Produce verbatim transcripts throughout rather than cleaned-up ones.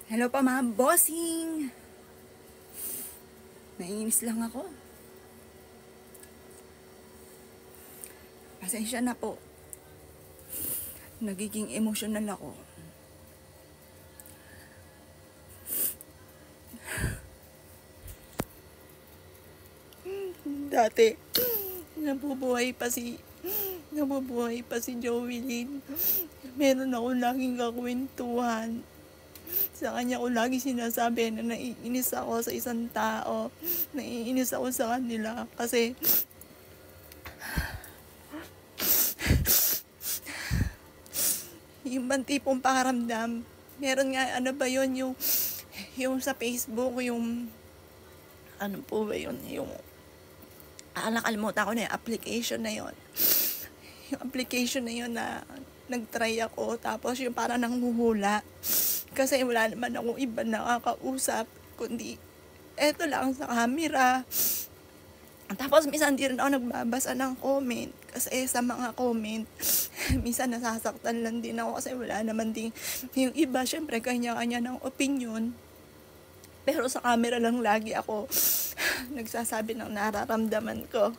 Hello pa mga bossing! Naiinis lang ako. Pasensya na po. Nagiging emotional ako. Dati, nabubuhay pa si nabubuhay pa si Joelyn. Meron ako laging kakwentuhan. Sa kanya ko lagi sinasabi na naiinis ako sa isang tao. Naiinis ako sa kanila kasi yung bang tipong pakiramdam. Meron nga, ano ba yun, yung, yung sa Facebook, yung, ano po ba yun, yung, ah, nakalimutan ko na yung application na yun. Yung application na yun na nag-try ako, tapos yung parang nanghuhula. Kasi wala naman akong iba nakakausap, kundi eto lang sa camera. Tapos minsan di rin ako nagbabasa ng comment. Kasi sa mga comment, minsan nasasaktan lang din ako kasi wala naman din. Yung iba, syempre, kanya-kanya ng opinion. Pero sa camera lang lagi ako nagsasabi ng nararamdaman ko.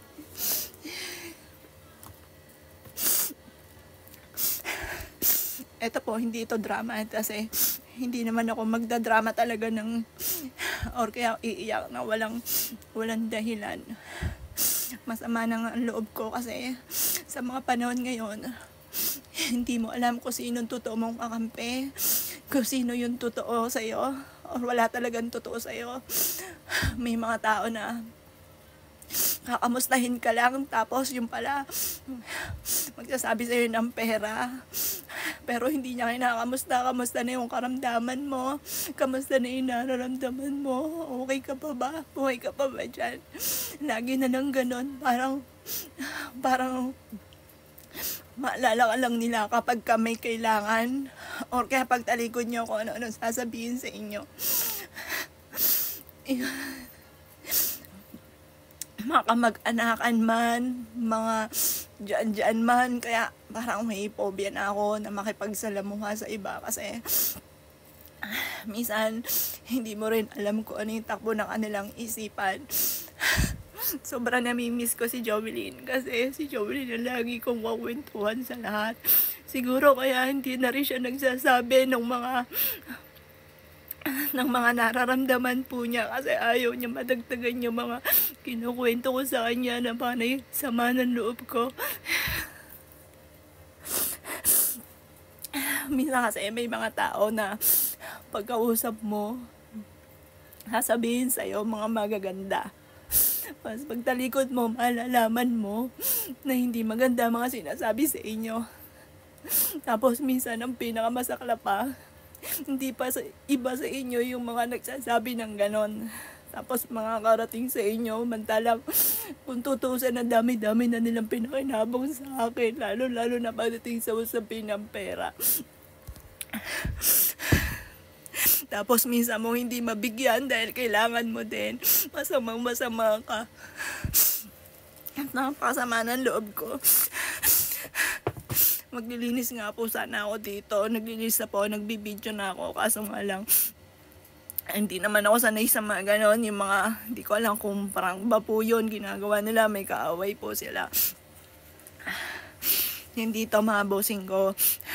Eto po, hindi ito drama kasi hindi naman ako magdadrama talaga ng or kaya iiyak na walang walang dahilan. Masama na ang loob ko kasi sa mga panahon ngayon, hindi mo alam kung sino yung totoo mong kakampi, kung sino yung totoo sa'yo, or wala talagang totoo sa'yo. May mga tao na kakamustahin ka lang, tapos yung pala, magsasabi sa'yo ng pera. Pero hindi niya kinakamusta, kamusta na yung karamdaman mo, kamusta na yung nararamdaman mo, okay ka pa ba, buhay ka pa ba dyan? Lagi na lang ganon, parang, parang, maalala ka lang nila kapag ka may kailangan, or kaya pag talikod nyo kung ano-ano sasabihin sa inyo. Mga kamag-anakan man, mga dyan-dyan man, kaya parang may phobia na ako na makipagsalamuha sa iba kasi minsan hindi mo rin alam kung ano yung takbo ng kanilang isipan. Sobrang namimiss ko si Jovelyn kasi si Jovelyn na lagi kong kakwentuhan sa lahat. Siguro kaya hindi na rin siya nagsasabi ng mga ng mga nararamdaman po niya kasi ayaw niya madagdagan yung mga kinukwento ko sa kanya na panay sama ng loob ko. Minsan kasi may mga tao na pagkausap mo, sasabihin sa'yo mga magaganda. Mas pagtalikod mo, malalaman mo na hindi maganda mga sinasabi sa inyo. Tapos minsan ang pinakamasakla pa, hindi pa sa iba sa inyo yung mga nagsasabi ng ganon. Tapos mga karating sa inyo, mantalang kung tutusin, ang dami-dami na nilang pinakinabang sa akin, lalo-lalo na pagdating sa usapin ng pera. Tapos minsan mo hindi mabigyan dahil kailangan mo din, masamang masama ka. Napakasama ng loob ko. Maglilinis nga po sana ako dito. Naglilinis na po, nagbibideo na ako. Kaso nga lang, hindi naman ako sanay sa mga ganon. Yung mga, hindi ko alam kung parang ba po yun ginagawa nila. May kaaway po sila. Hindi to mga bossing ko.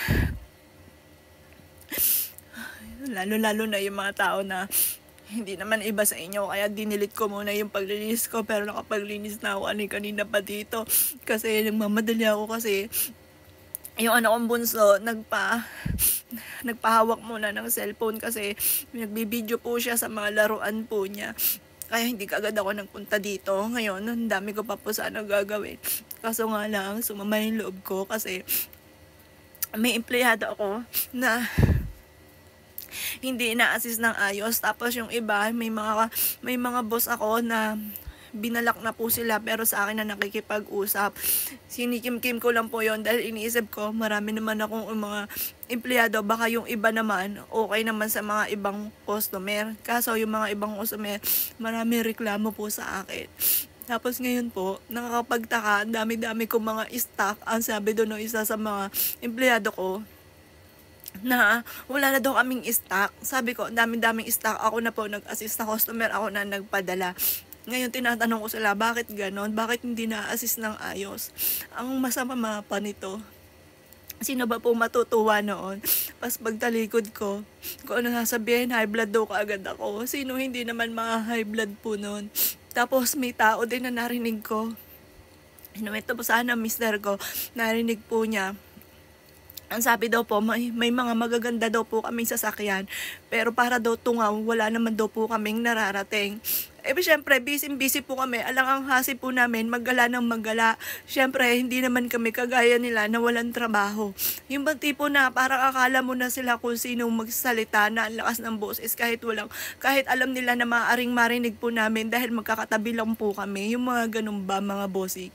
Lalo-lalo na yung mga tao na hindi naman iba sa inyo. Kaya dinilit ko muna yung paglilinis ko. Pero nakapaglinis na ako kanina pa dito. Kasi nagmamadali ako kasi yung ano kong bunso, nagpa, nagpahawak muna ng cellphone kasi nagbibideo po siya sa mga laruan po niya. Kaya hindi kagad ako nagpunta dito. Ngayon, ang dami ko pa po sana gagawin. Kaso nga lang, sumama yung loob ko kasi may empleyado ako na hindi ina-assist ng ayos. Tapos yung iba, may mga, may mga boss ako na binalak na po sila pero sa akin na nakikipag-usap. Sinikim-kim ko lang po yon dahil iniisip ko marami naman akong mga empleyado, baka yung iba naman okay naman sa mga ibang customer. Kaso yung mga ibang customer, marami reklamo po sa akin. Tapos ngayon po, nakakapagtaka, dami-dami ko mga stock. Ang sabi doon ng isa sa mga empleyado ko, na wala na daw kaming stock. Sabi ko, ang daming-daming stock. Ako na po nag-assist na customer, ako na nagpadala. Ngayon, tinatanong ko sila, bakit ganon? Bakit hindi na-assist ng ayos? Ang masama pa nito, sino ba po matutuwa noon? Pas pagtalikod ko, kung ano sasabihin, high blood daw kaagad ako. Sino hindi naman mga high blood po noon? Tapos may tao din na narinig ko. Inuwento po sana mister ko, narinig po niya. Ang sabi daw po, may, may mga magaganda daw po kaming sasakyan. Pero para daw tungaw, wala naman daw po kaming nararating. Eh, syempre, busy-busy po kami. Alang ang hasi po namin, maggala ng maggala. Syempre, hindi naman kami kagaya nila na walang trabaho. Yung bang tipo na parang akala mo na sila kung sinong magsalita na ang lakas ng boses kahit walang, kahit alam nila na maaaring marinig po namin dahil magkakatabi lang po kami. Yung mga ganun ba, mga bossing.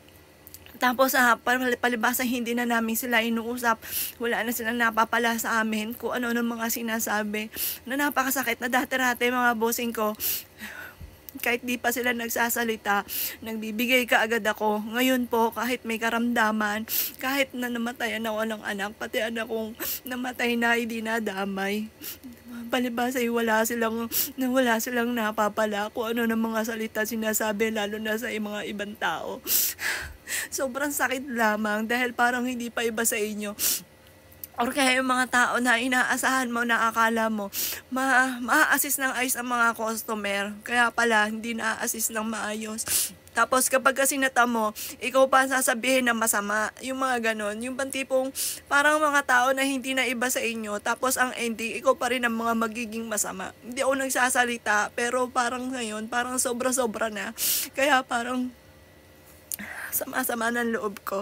Tapos uh, palibasa hindi na namin sila inuusap, wala na silang napapala sa amin kung ano ng mga sinasabi na napakasakit na dati-dati mga bossing ko. Kahit di pa sila nagsasalita, nagbibigay ka agad ako. Ngayon po, kahit may karamdaman, kahit na namatayan ako ng anak, pati anak kong namatay na, hindi nadamay. Palibasa ay wala silang, wala silang napapala kung ano ng mga salita sinasabi, lalo na sa mga ibang tao. Sobrang sakit lamang dahil parang hindi pa iba sa inyo. Or kaya yung mga tao na inaasahan mo, na akala mo, ma ma-assist ng ayos ang mga customer. Kaya pala, hindi na-assist ng maayos. Tapos kapag kasi nata mo, ikaw pa sasabihin na masama. Yung mga ganon. Yung pantipong parang mga tao na hindi na iba sa inyo. Tapos ang ending, ikaw pa rin ang mga magiging masama. Hindi ako nagsasalita, pero parang ngayon, parang sobra-sobra na. Kaya parang sama-sama ng loob ko.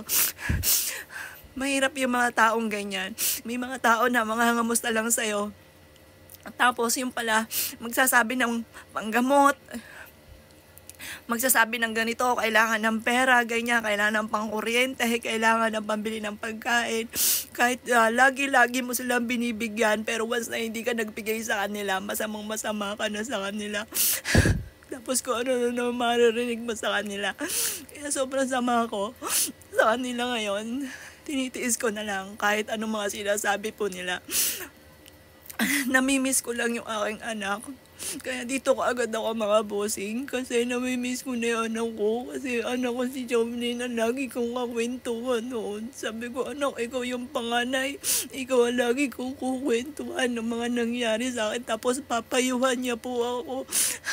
Mahirap yung mga taong ganyan. May mga tao na mga ngamusta lang sa'yo. Tapos yung pala, magsasabi ng panggamot, magsasabi ng ganito, kailangan ng pera, ganyan, kailangan ng pangkuryente, kailangan ng pambili ng pagkain. Kahit uh, lagi-lagi mo silang binibigyan, pero once na hindi ka nagbigay sa kanila, masamang masama ka na sa kanila. Tapos kung ano na maririnig mo sa kanila. Kaya sobrang sama ko sa kanila ngayon. Tinitiis ko na lang kahit anong mga sinasabi po nila. Namimiss ko lang yung aking anak. Kaya dito ko agad ako mga bossing. Kasi namimiss ko na yung anak ko. Kasi anak ko si Jomlin na lagi kong kakwentuhan noon. Sabi ko, anak, ikaw yung panganay. Ikaw ang lagi kong kukwentuhan ng mga nangyari sa akin. Tapos papayuhan niya po ako.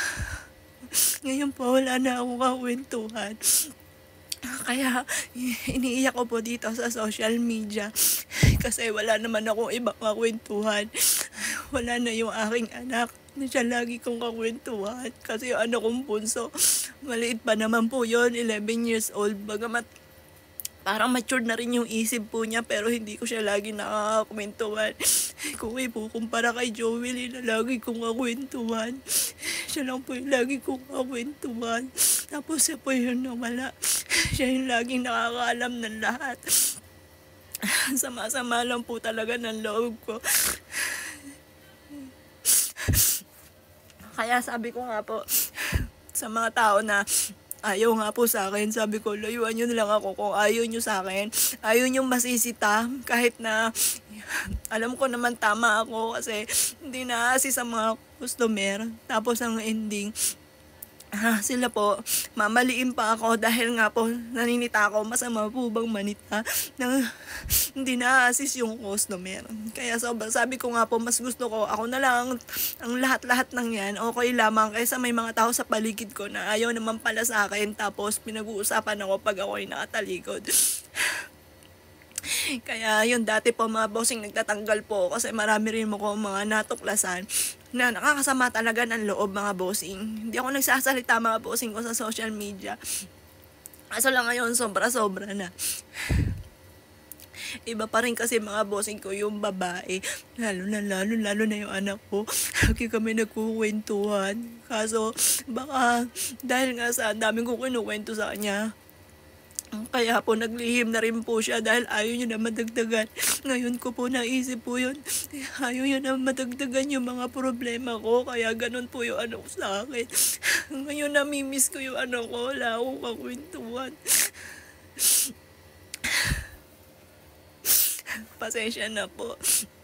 Ngayon po, wala na akong kakwentuhan. Kaya iniiyak ko po dito sa social media kasi wala naman akong ibang kakwentuhan. Wala na yung aking anak na siya lagi kong kakwentuhan kasi yung anak kong bunso, maliit pa naman po yun, eleven years old. Bagamat parang mature na rin yung isip po niya, pero hindi ko siya lagi nakakakwentuhan. Kung ipukumpara kay Joey na lagi kong kakwentuhan, siya lang po yung lagi kong kakwentuhan. Tapos siya po yung nawala. Siya yung laging nakakaalam ng lahat. Sama-sama lang po talaga ng loob ko. Kaya sabi ko nga po sa mga tao na ayaw nga po sa akin, sabi ko, layuan nyo na lang ako kung ayaw nyo sa akin. Ayaw nyo masisita kahit na alam ko naman tama ako kasi hindi na-assist sa mga customer. Tapos ang ending, Ah, sila po, mamaliin pa ako dahil nga po naninita ako, masama po bang manita na hindi na-assist yung customer. Kaya sobrang sabi ko nga po, mas gusto ko, ako na lang, ang lahat-lahat ng yan, okay lamang kaysa may mga tao sa paligid ko na ayaw naman pala sa akin, tapos pinag-uusapan ako pag ako ay nakatalikod. Kaya yun, dati po mga bossing nagtatanggal po kasi marami rin mo ko mga natuklasan na nakakasama talaga ng loob mga bossing. Hindi ako nagsasalita mga bossing ko sa social media. Kaso lang ngayon sobra-sobra na. Iba pa rin kasi mga bossing ko yung babae. Lalo na lalo, lalo na yung anak ko. Lagi kami nagkukwentuhan. Kaso baka dahil nga sa daming ko kinukwento sa kanya, kaya po naglihim na rin po siya dahil ayaw niya na madagdagan. Ngayon ko po naisip po yun. Ayaw niya na madagdagan yung mga problema ko. Kaya ganun po yung ano ko sa akin. Ngayon namimiss ko yung ano ko. Wala akong kakwentuhan. Pasensya na po.